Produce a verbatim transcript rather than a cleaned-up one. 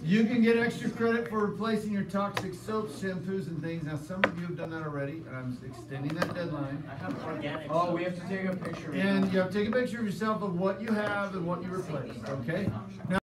You can get extra credit for replacing your toxic soaps, shampoos, and things. Now, some of you have done that already, and I'm extending that deadline. I have organic. Oh, we have to take a picture. And you have to take a picture of yourself of what you have and what you replace, okay? Now,